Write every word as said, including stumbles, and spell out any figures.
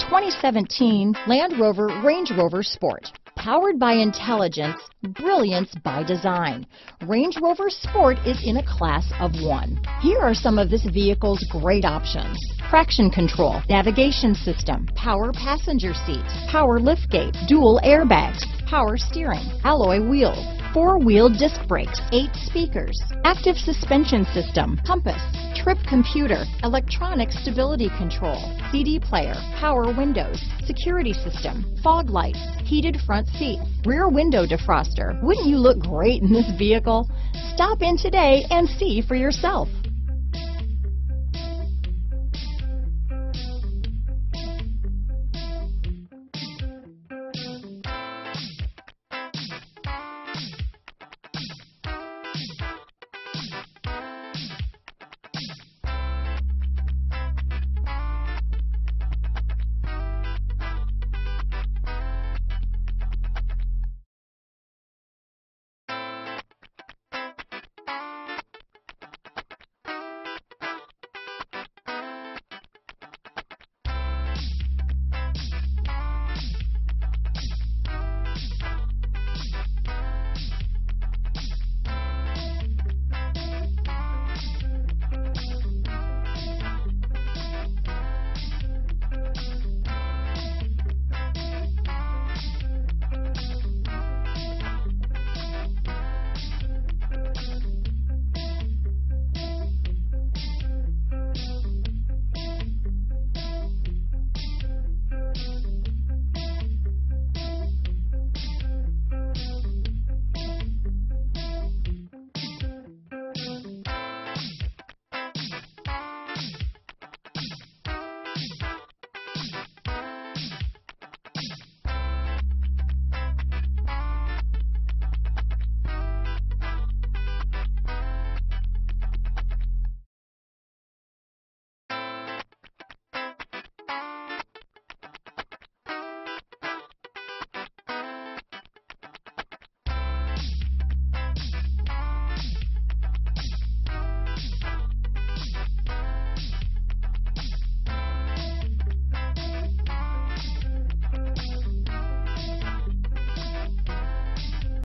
twenty seventeen Land Rover Range Rover Sport. Powered by intelligence, brilliance by design, Range Rover Sport is in a class of one. Here are some of this vehicle's great options: traction control, navigation system, power passenger seat, power liftgate, dual airbags, power steering, alloy wheels, four-wheel disc brakes, eight speakers, active suspension system, compass, trip computer, electronic stability control, C D player, power windows, security system, fog lights, heated front seats, rear window defroster. Wouldn't you look great in this vehicle? Stop in today and see for yourself.